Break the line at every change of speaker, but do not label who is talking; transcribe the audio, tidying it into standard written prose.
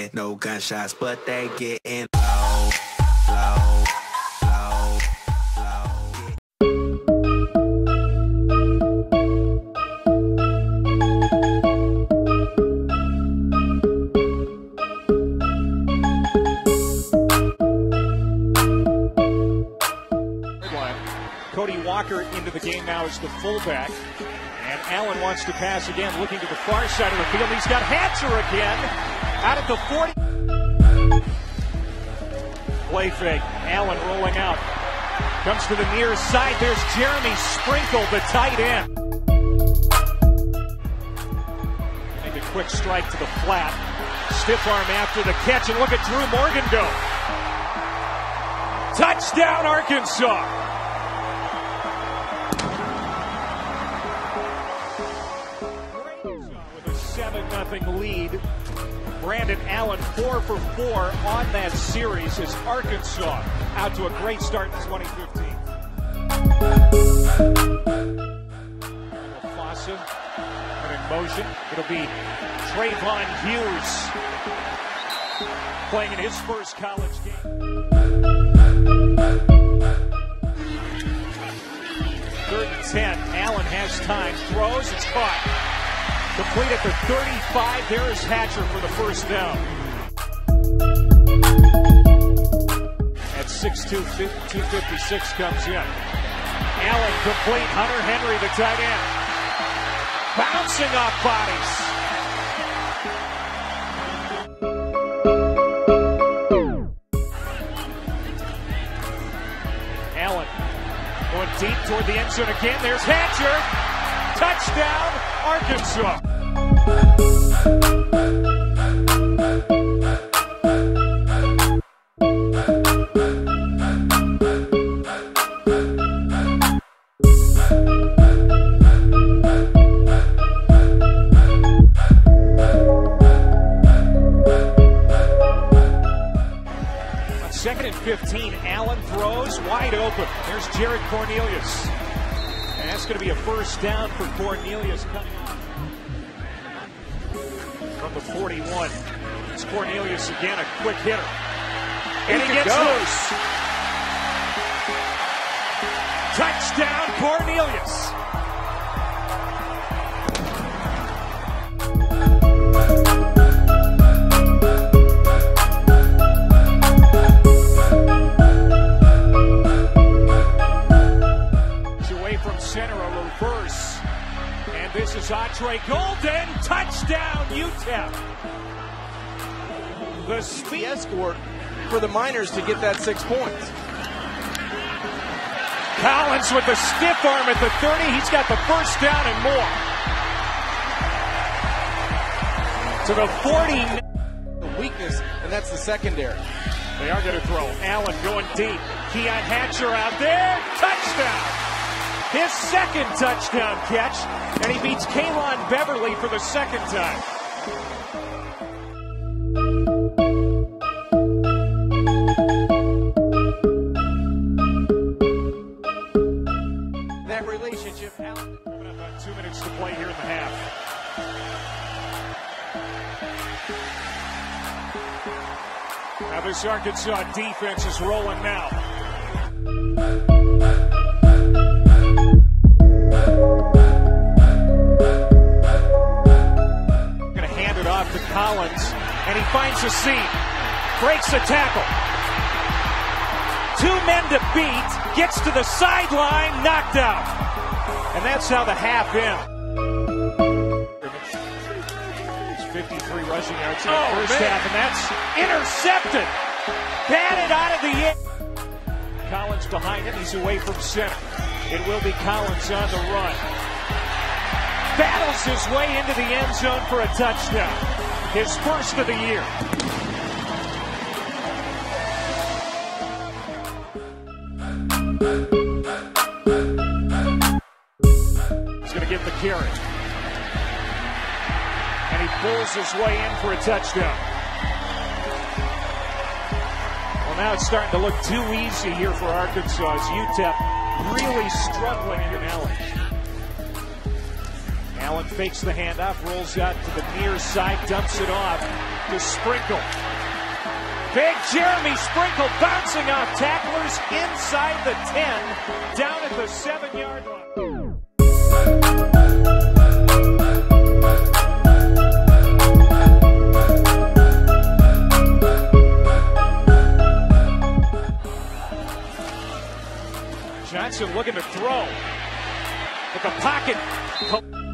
like no gunshots, but they getting low, low, low, low.
Cody Walker into the game now as the fullback. And Allen wants to pass again, looking to the far side of the field. He's got Hatcher again out at the 40. Play fake. Allen rolling out. Comes to the near side. There's Jeremy Sprinkle, the tight end. Make a quick strike to the flat. Stiff arm after the catch. And look at Drew Morgan go. Touchdown, Arkansas. With a 7-0 lead. Brandon Allen 4 for 4 on that series as Arkansas out to a great start in 2015. Fossa in motion. It'll be Trayvon Hughes playing in his first college game. 3rd and 10. Allen has time. Throws. It's caught. Complete at the 35. There is Hatcher for the first down. At 6'2", 256 comes in. Allen complete. Hunter Henry, the tight end. Bouncing off bodies. Allen going deep toward the end zone again. There's Hatcher. Touchdown, Arkansas. On 2nd and 15, Allen throws wide open. There's Jared Cornelius. And that's going to be a first down for Cornelius coming on from the 41. It's Cornelius again, a quick hitter. And he gets loose. Touchdown, Cornelius. Center, a reverse, and this is Andre Golden. Touchdown, UTEP. The speed
escort for the Miners to get that 6 points.
Collins with the stiff arm at the 30. He's got the first down and more. To the 40.
The weakness, and that's the secondary.
They are going to throw. Allen going deep. Keon Hatcher out there. Touchdown. His second touchdown catch, and he beats Kalon Beverly for the second time. That relationship, Allen. Coming up on 2 minutes to play here in the half. Now this Arkansas defense is rolling now. To Collins, and he finds a seam, breaks a tackle. 2 men to beat, gets to the sideline, knocked out. And that's how the half ends. It's 53 rushing yards in the first half, and that's intercepted. Batted out of the air. Collins behind him, he's away from center. It will be Collins on the run. Battles his way into the end zone for a touchdown. His first of the year. He's going to get the carry. And he pulls his way in for a touchdown. Well, now it's starting to look too easy here for Arkansas as UTEP really struggling in Allen. Allen fakes the handoff, rolls out to the near side, dumps it off to Sprinkle. Big Jeremy Sprinkle bouncing off tacklers inside the 10, down at the 7-yard line. Johnson looking to throw. With the pocket.